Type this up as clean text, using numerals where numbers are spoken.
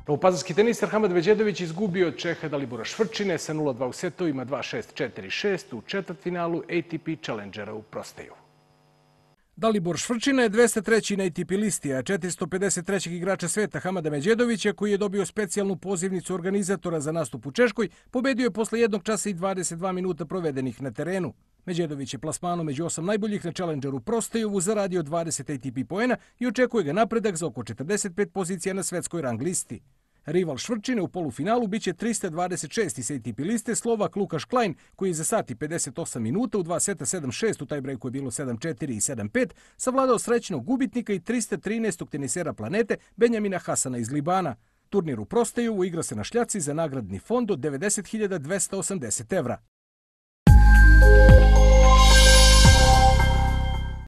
Novopazarski teniser Hamad Medjedović izgubio od Čeha Dalibora Švrčine sa 0-2 u setovima 2-6, 4-6 u četvrtfinalu ATP Challengera u Prosteju. Dalibor Švrčina je 203. na ATP listi, a 453. igrača sveta Hamada Medjedovića, koji je dobio specijalnu pozivnicu organizatora za nastup u Češkoj, pobedio je posle 1 časa i 22 minuta provedenih na terenu. Medjedović je plasmanom među 8 najboljih na Challengeru u Prostejovu zaradio 20 ATP poena i očekuje ga napredak za oko 45 pozicija na svetskoj rang listi. Rival Švrčine u polufinalu biće 326. s ATP liste Slovak Lukaš Klein, koji je za sat i 58 minuta u 2 seta 7-6, u tajbrejku je bilo 7-4 i 7-5, savladao srećnog gubitnika i 313. tenisera planete Benjamina Hasana iz Libana. Turnir u Prostejovu igra se na šljaci za nagradni fond od 90.280 evra.